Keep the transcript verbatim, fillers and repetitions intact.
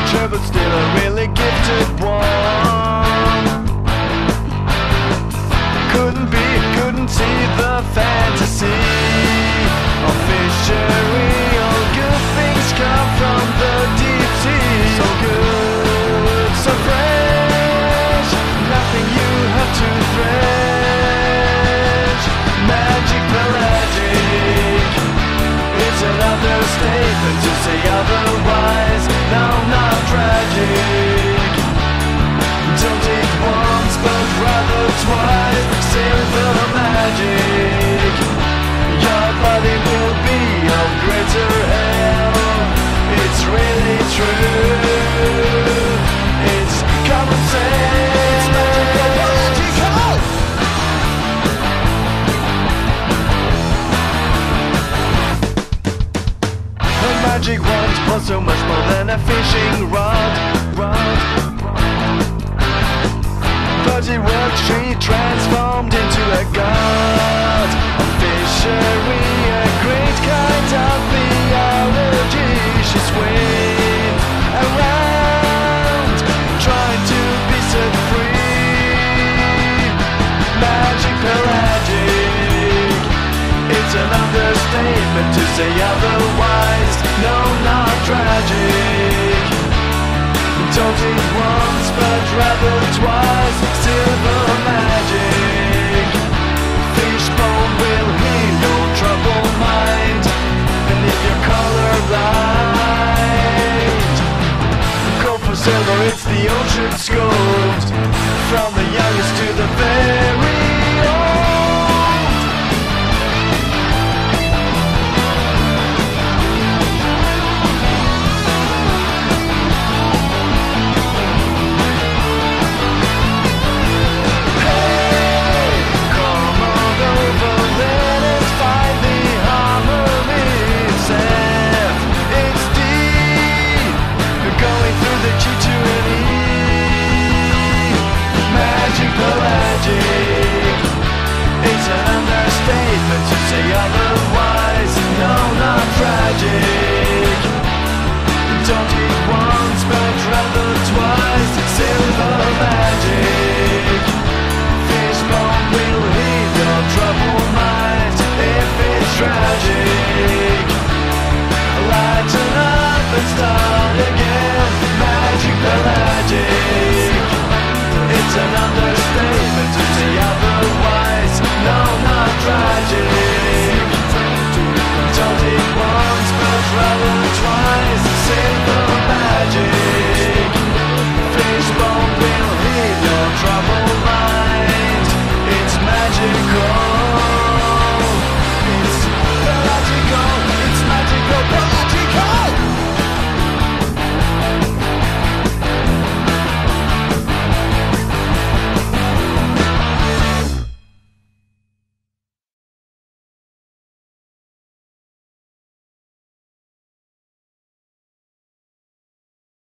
amateur, but still a really gifted one. Couldn't be, couldn't see the fantasy of fishery. All good things come from the deep sea. So good, so fresh, nothing you have to thresh. Magic pelagic, it's an understatement to say otherwise. No, not tragic. Don't eat once, but rather twice. Silver magic, your body will be of greater help. It's really true. It's common sense. It's magical, magical. A magic wand was so much more than a fishing rod. Rod. But it worked, she transformed into a god of fishery, a great kind of theology. She swings around, trying to be set free. Magic pelagic, it's an understatement to say otherwise. No, not tragic. Don't eat once, but rather twice. Silver magic, fishbone will heal your troubled mind. And if you're colorblind, go for silver, it's the ocean scoped. From the youngest to the best.